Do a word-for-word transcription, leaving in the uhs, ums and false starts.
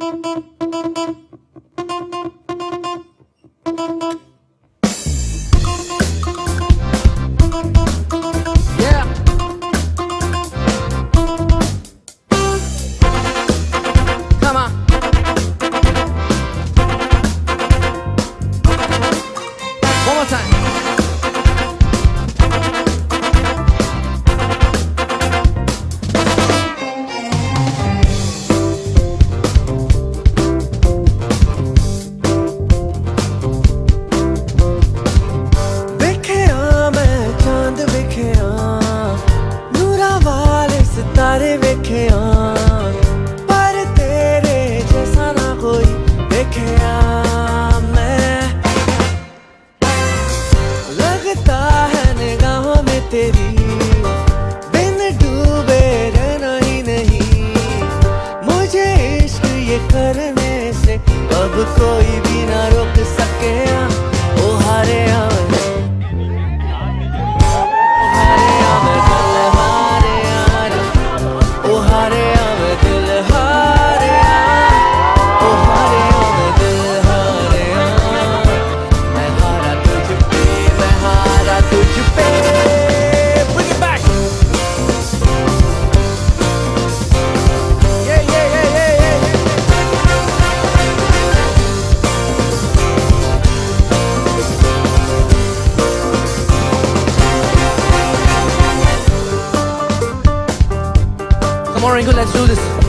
तेरी बिन डूबे रहना ही नहीं, मुझे इश्क ये करने से अब कोई भी ना रोक सके। ओ हारे आवे हारे आवे दिल हारे यार, ओ हारे आवे दिल हारे यार, ओ हारे आवे दिल हारे यार। मैं हारा तुझ पे, मैं हारा तुझ पे। Come on, Ringo, let's do this.